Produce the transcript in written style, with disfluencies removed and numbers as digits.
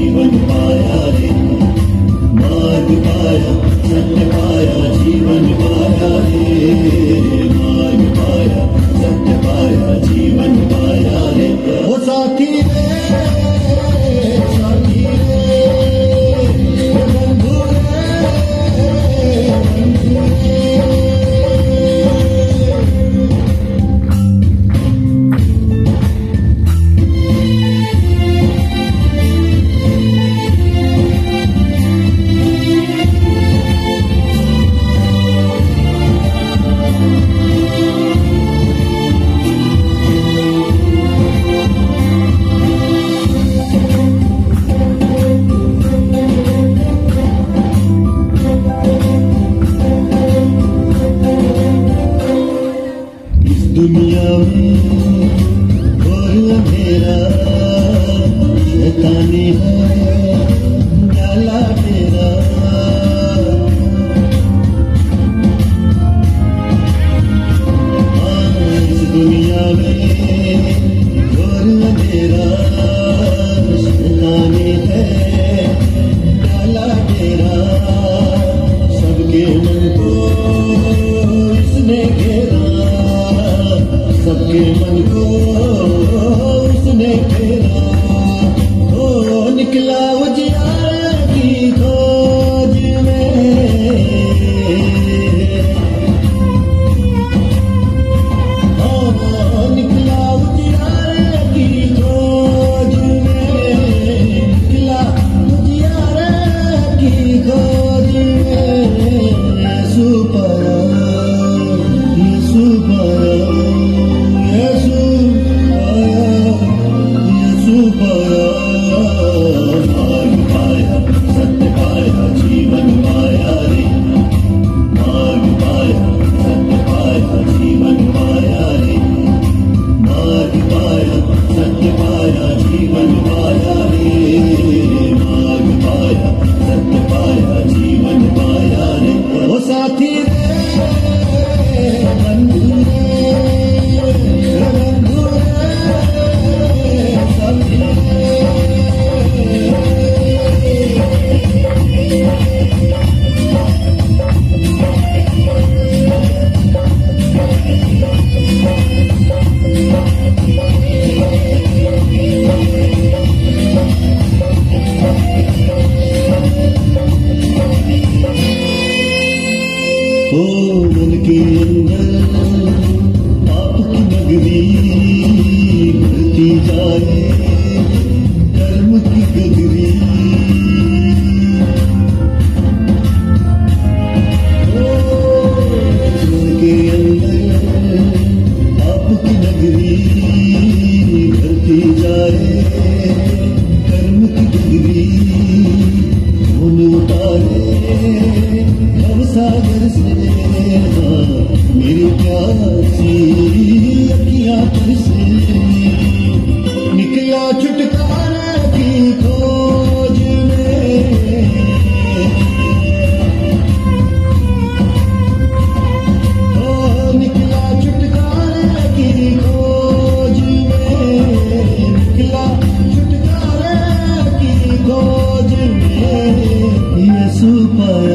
जीवन पाया रे, मार्ग पाया, सत्य पाया, जीवन पाया रे, मार्ग पाया, सत्य पाया, जीवन पाया रे। ओ साथी रे, साथी रे, बंधु रे, बंधु रे। दुनिया में घोर अंधेरा शैतानी है डाला तेरा, इस दुनिया में घोर अंधेरा शैतानी है डाला तेरा, सबके मन को इसने घेरा, सबके मन को उसने फेरा। ओ निकला उजियार की खोज में, ओ निकला उजियार की खोज में, निकला उजियार की खोज में। यीशु पाया, यीशु पाया, मार्ग पाया, सत्य पाया, जीवन पाया रे, मार्ग पाया, सत्य पाया, जीवन पाया रे, मार्ग पाया, सत्य पाया, जीवन पाया रे, मार्ग पाया, सत्य पाया, जीवन पाया रे। ओ साथी रे, बंधु रे, बंधु रे, साथी रे। ओ मन के अंदर पाप की नगरी भरती जाए कर्म की गगरी, मन के अंदर पाप की नगरी भरती जाए कर्म की गगरी, उन उतारे भव सागर से मेरी प्यासी अखियां तरसे, निकला छुटकारा की खोज में, ओ निकला छुटकारा की खोज में, निकला छुटकारा की खोज में। यीशु पाया,